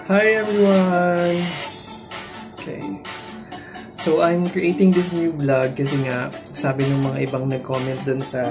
Hi everyone! Okay. So I'm creating this new vlog kasi nga sabi ng mga ibang nag-comment dun sa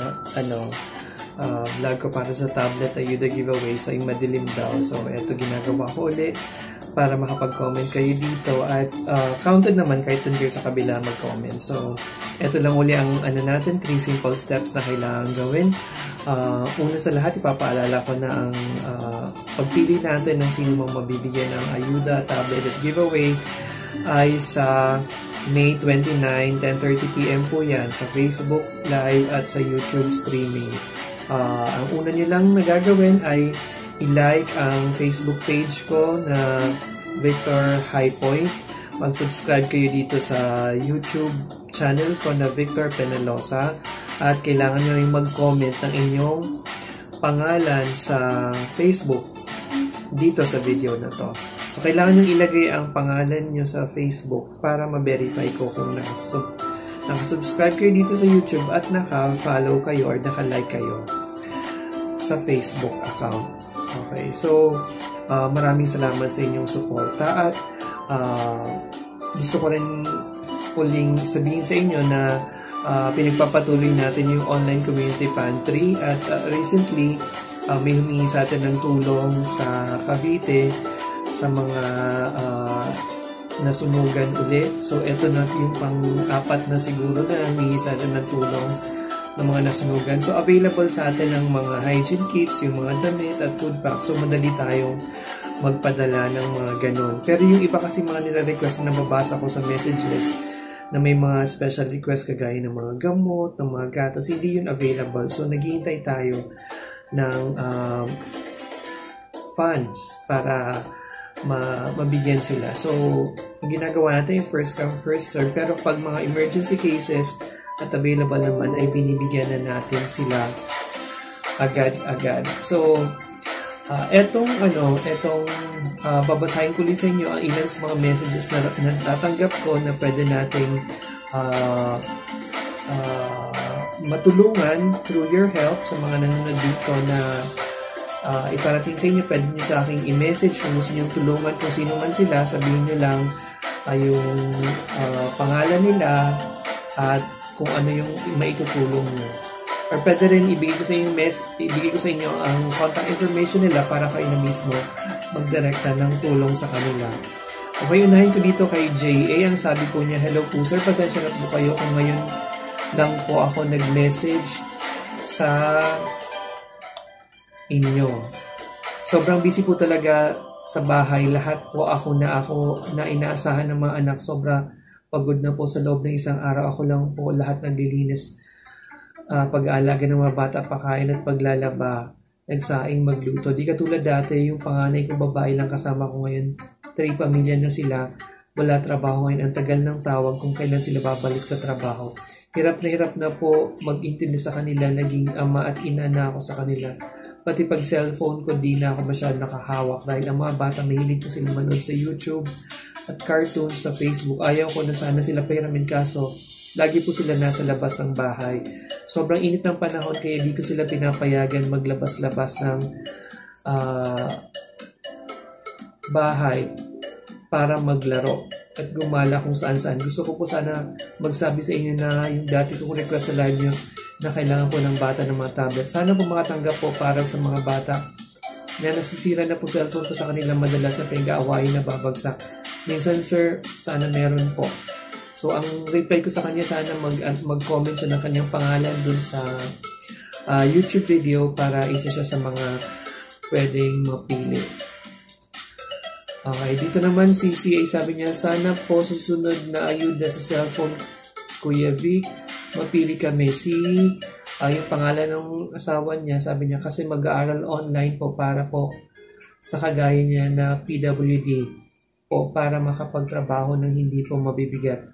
vlog ko para sa tablet ayuda giveaways ay madilim daw. So eto ginagawa ko ulit para makapag-comment kayo dito at counted naman kahit dun kayo sa kabila mag-comment. So eto lang uli ang natin, 3 simple steps na kailangan gawin. Una sa lahat, ipapaalala ko na ang pagpili natin ng sino mang mabibigyan ng ayuda, tablet at giveaway ay sa May 29, 10:30 PM po yan sa Facebook Live at sa YouTube streaming. Ang una nyo lang nagagawin ay i-like ang Facebook page ko na Victor Highpoint. Mag-subscribe kayo dito sa YouTube channel ko na Victor Penalosa. At kailangan nyo rin mag-comment ng inyong pangalan sa Facebook dito sa video na to. So, kailangan nyo ilagay ang pangalan nyo sa Facebook para ma-verify ko kung nakasubscribe kayo dito sa YouTube at naka-follow kayo or naka-like kayo sa Facebook account. Okay, so maraming salamat sa inyong suporta at gusto ko rin uling sabihin sa inyo na pinagpapatuloy natin yung online community pantry at recently may humingi sa atin ng tulong sa Cavite sa mga nasunugan ulit. So ito na yung pang-apat na siguro na humingi sa atin ng tulong ng mga nasunugan. So available sa atin ang mga hygiene kits, yung mga damit at food packs. So madali tayong magpadala ng mga ganun. Pero yung iba kasi mga nire-request na mabasa ko sa message list na may mga special request kagaya ng mga gamot, ng mga gatas, hindi yun available. So, naghihintay tayo ng funds para mabigyan sila. So, ginagawa natin yung first come, first serve. Pero pag mga emergency cases at available naman, ay binibigyan na natin sila agad-agad. So, etong babasahin ko din sa inyo ang ilan sa mga messages na natatanggap ko na pwede nating matulungan through your help sa mga nanonood dito na iparating sa inyo. Pwede nyo sa aking i-message kung gusto nyo tulungan kung sino man sila. Sabihin nyo lang yung pangalan nila at kung ano yung maitutulong nyo. Or pwede rin ibigay ko sa inyo ang contact information nila para kayo na mismo magdirekta ng tulong sa kanila. Okay, unahin ko dito kay J.A. Ang sabi po niya, hello po sir, pasensya na po kayo kung ngayon lang po ako nag-message sa inyo. Sobrang busy po talaga sa bahay. Lahat po ako na inaasahan ng mga anak. Sobra pagod na po sa loob ng isang araw. Ako lang po lahat naglilinis, pag-aalaga ng mga bata, pakain at paglalaba, nagsaing, magluto. Di katulad dati, yung panganay kong babae lang kasama ko ngayon. 3 pamilya na sila, wala trabaho ngayon. Ang tagal ng tawag kung kailan sila babalik sa trabaho. Hirap na po mag-intindi sa kanila. Naging ama at ina na ako sa kanila. Pati pag cellphone ko, di na ako masyadong nakahawak dahil ang mga bata mahilig ko sila manood sa YouTube at cartoons sa Facebook. Ayaw ko na sana sila pahiramin, kaso lagi po sila nasa labas ng bahay. Sobrang init ng panahon kaya di ko sila pinapayagan maglabas-labas ng bahay para maglaro at gumala kung saan-saan. Gusto ko po sana magsabi sa inyo na yung dati kong request sa live nyo na kailangan po ng bata ng mga tablet. Sana po makatanggap po para sa mga bata na nasisira na po cellphone ko sa kanila madalas na pinag-aawain na babagsak. Minsan sir, sana meron po. So, ang reply ko sa kanya, sana mag-comment siya ng kanyang pangalan dun sa YouTube video para isa siya sa mga pwedeng mapili. Okay, dito naman si CA sabi niya, sana po susunod na ayuda sa cellphone, Kuya Vic, mapili kami. Yung pangalan ng asawa niya, sabi niya, kasi mag-aaral online po para po sa kagaya niya na PWD po para makapagtrabaho ng hindi po mabibigat.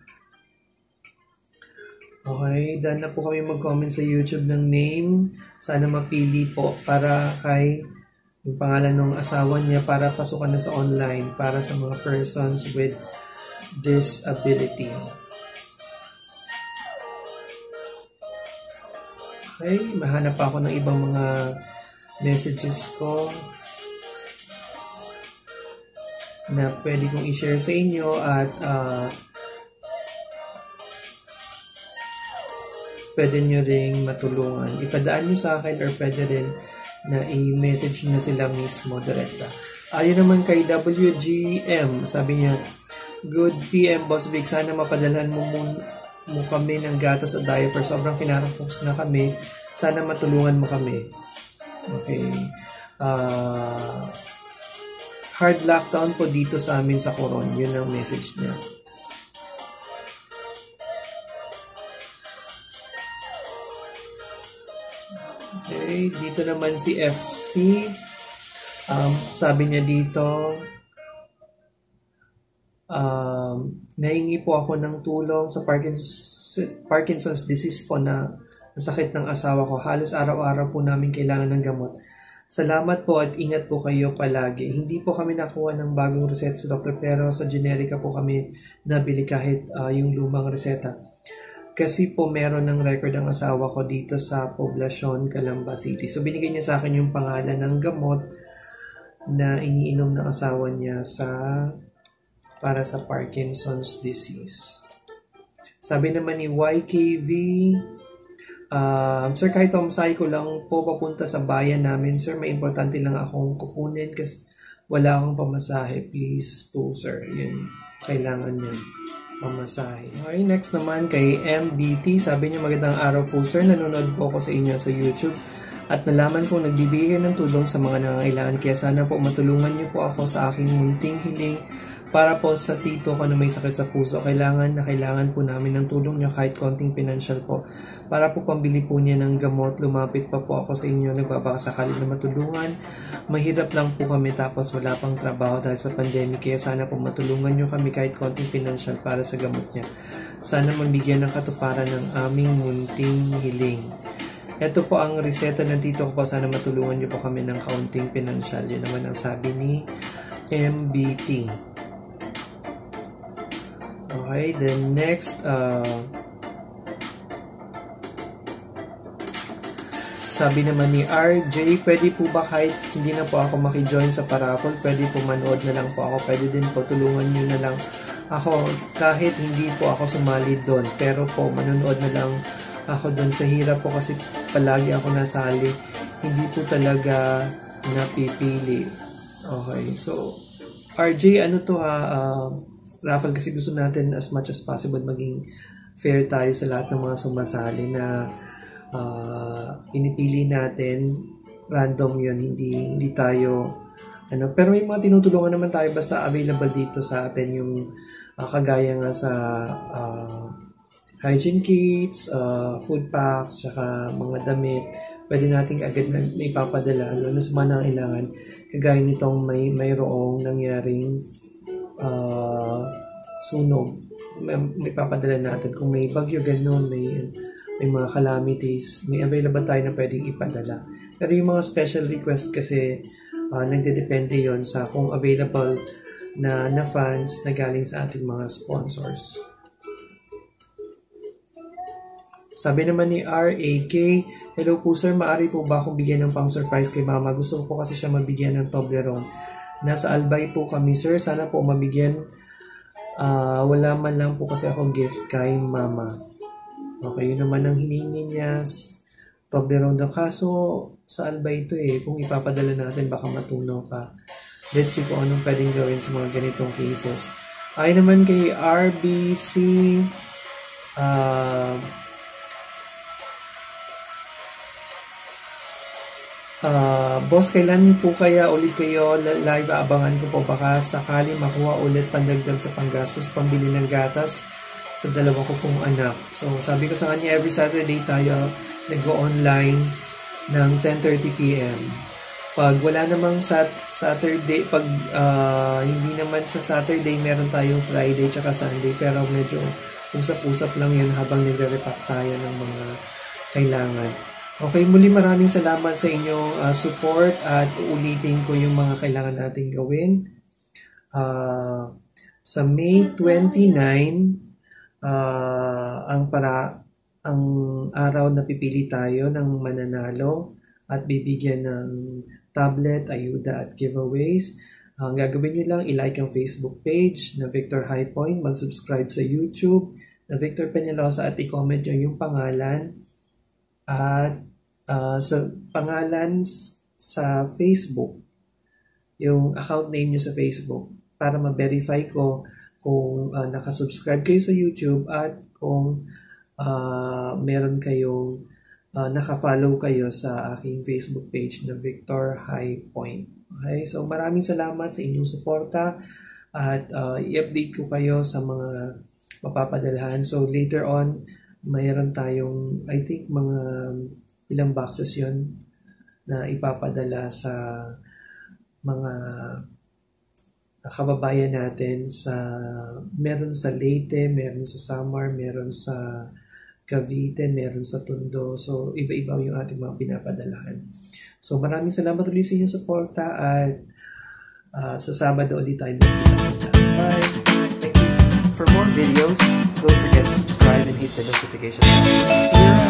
Okay, done na po kami mag-comment sa YouTube ng name. Sana mapili po para kay yung pangalan ng asawa niya para pasukan na sa online para sa mga persons with disability. Okay, mahanap pa ako ng ibang mga messages ko. na pwede kong i-share sa inyo at pwede nyo ring matulungan. Ipadaan nyo sa akin or pwede rin na i-message nyo sila mismo direkta. Ayun naman kay WGM, sabi niya, Good PM Boss Vic, sana mapadalhan mo kami ng gatas at diaper. Sobrang kinakapos na kami. Sana matulungan mo kami. Okay. Hard lockdown po dito sa amin sa Coron. Yun ang message niya. Okay. Dito naman si FC. Sabi niya dito, nahingi po ako ng tulong sa Parkinson's disease po na sakit ng asawa ko. Halos araw-araw po namin kailangan ng gamot. Salamat po at ingat po kayo palagi. Hindi po kami nakuha ng bagong reseta sa doktor pero sa generika po kami nabili kahit yung lumang reseta. Kasi po meron ng record ang asawa ko dito sa Poblacion, Calamba City. So binigay niya sa akin yung pangalan ng gamot na iniinom ng asawa niya para sa Parkinson's disease. Sabi naman ni YKV, Sir, kahit pamasahe ko lang po papunta sa bayan namin, sir, may importante lang akong kukunin kasi wala akong pamasahe. Please po, sir. Yun, kailangan niya pamasahe. Okay, next naman kay MBT. Sabi niya, magandang araw po, sir. Nanonood po ako sa inyo sa YouTube at nalaman ko nagbibigay ng tulong sa mga nangangailangan. Kaya sana po matulungan niyo po ako sa aking munting hiling para po sa tito ko na may sakit sa puso. Kailangan po namin ng tulong niyo kahit konting financial po. Para po pambili po niya ng gamot. Lumapit pa po ako sa inyo. Nagbabakasakali na matulungan. Mahirap lang po kami tapos wala pang trabaho dahil sa pandemic. Kaya sana po matulungan niyo kami kahit konting financial para sa gamot niya. Sana mabigyan ng katuparan ng aming munting hiling. Ito po ang reseta ng tito ko po. Sana matulungan niyo po kami ng kaunting financial. Yun naman ang sabi ni MBT. Okay, then next, sabi naman ni RJ, pwede po ba kahit hindi na po ako makijoin sa paraffle, pwede po manood na lang po ako, pwede din po tulungan nyo na lang ako kahit hindi po ako sumali doon, pero po manonood na lang ako doon. Sa hirap po kasi palagi ako nasali, hindi po talaga napipili. Okay, so RJ, ano to raffle, kasi gusto natin as much as possible maging fair tayo sa lahat ng mga sumasali na pinipili natin. Random yun, hindi tayo pero may mga tinutulungan naman tayo basta available dito sa atin yung kagaya nga sa hygiene kits, food packs, saka mga damit. Pwede natin agad na ipapadala lalo sa mga nangailangan, kagaya nitong mayroong nangyaring sunog, may papadala natin. Kung may bagyo, ganun, may mga calamities, may available tayo na pwedeng ipadala. Pero yung mga special request kasi nagdedepende yon sa kung available na funds na galing sa ating mga sponsors. Sabi naman ni RAK, hello po sir, maaari po ba akong bigyan ng pang surprise kay mama? Gusto ko kasi siya mabigyan ng Toblerone. Nasa Albay po kami, sir. Sana po mabigyan. Wala man lang po kasi ako gift kay mama. Okay, yun naman ang hiningi niya. Toblerone daw. Kaso, sa Albay ito kung ipapadala natin, baka matunaw pa. Let's see kung anong pwedeng gawin sa mga ganitong cases. Ay naman kay RBC, boss, kailan po kaya ulit kayo live? Abangan ko po, baka sakali makuha ulit pandagdag sa panggastos pambili ng gatas sa dalawa ko pong anak. So sabi ko sa kanya, every Saturday tayo nag-go-online ng 10:30 PM. Pag wala namang Saturday, pag hindi naman sa Saturday, meron tayong Friday tsaka Sunday, pero medyo usap-usap lang yun habang nagre-repack tayo ng mga kailangan. Okay, muli maraming salamat sa inyong support at uulitin ko yung mga kailangan natin gawin. Sa May 29, ang araw na pipili tayo ng mananalo at bibigyan ng tablet, ayuda at giveaways. Ang gagawin nyo lang, i-like ang Facebook page na Victor High Point, mag-subscribe sa YouTube na Victor Peñalosa at i-comment nyo yung pangalan at sa pangalan sa Facebook, yung account name nyo sa Facebook para ma-verify ko kung nakasubscribe kayo sa YouTube at kung meron kayong naka-follow kayo sa aking Facebook page na Victor High Point. Okay, so maraming salamat sa inyong suporta at i-update ko kayo sa mga mapapadalhan. So later on, mayroon tayong, I think, mga ilang boxes yon na ipapadala sa mga kababayan natin meron sa Leyte, meron sa Samar, meron sa Cavite, meron sa Tondo. So iba-iba yung ating mga pinapadalahan. So maraming salamat ulit sa inyong suporta at sa Sabado ulit tayo magkita. Bye! Thank you. For more videos, don't forget to subscribe and hit the notification bell. See you around!